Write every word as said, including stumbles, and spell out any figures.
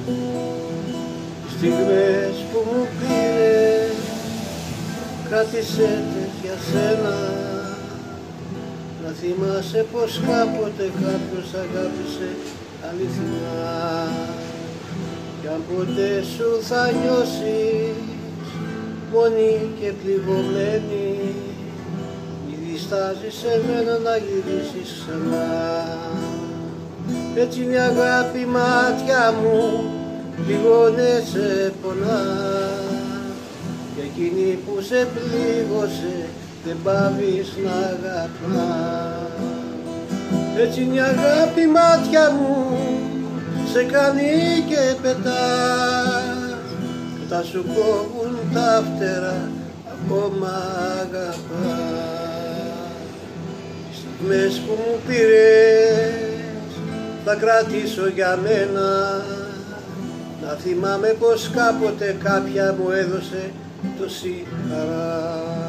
Στιγμές που μου πήρες, κράτησέ τες για σένα. Να θυμάσαι πως κάποτε κάποιος αγάπησε αληθινά. Κι αν ποτέ σου θα νιώσεις μόνη και πληγωμένη, μη διστάζεις σε μένα να γυρίσεις ξανά. Έτσι μια αγάπη μάτια μου πληγώνε σε πονά, και εκείνη που σε πλήγωσε δεν πάβεις να αγαπά. Έτσι μια αγάπη μάτια μου σε κάνει και πετά, και τα σου κόβουν τα φτερά ακόμα αγαπά. Τις στιγμές που μου πήρες θα κρατήσω για μένα, να θυμάμαι πως κάποτε κάποια μου έδωσε τόση χαρά.